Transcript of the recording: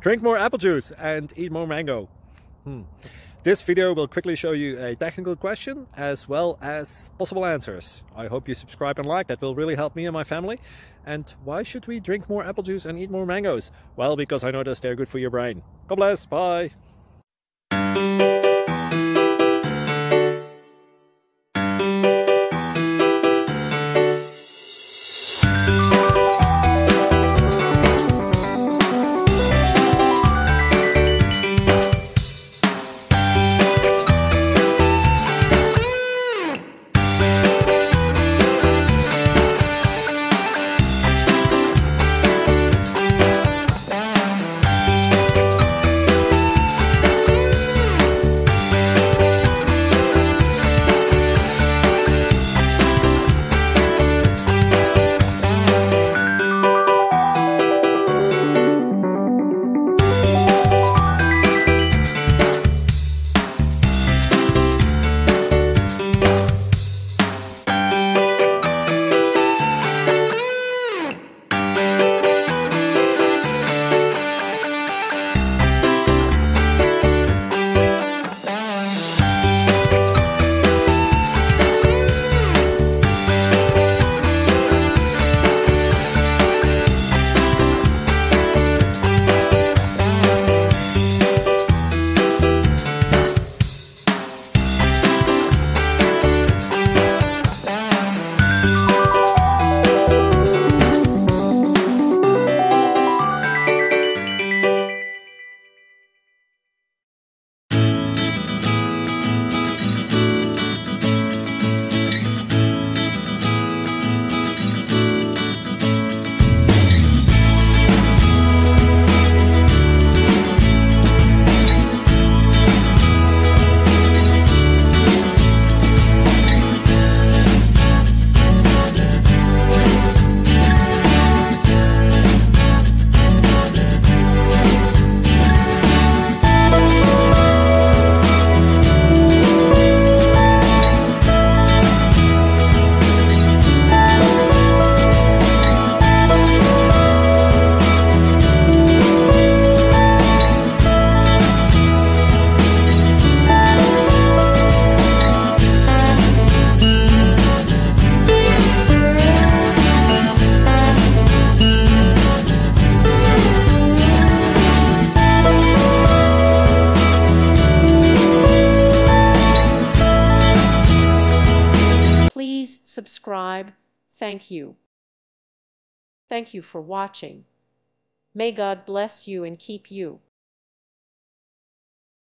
Drink more apple juice and eat more mango. This video will quickly show you a technical question as well as possible answers. I hope you subscribe and like, that will really help me and my family. And why should we drink more apple juice and eat more mangoes? Well, because I noticed they're good for your brain. God bless, bye. Please subscribe. Thank you. Thank you for watching. May God bless you and keep you.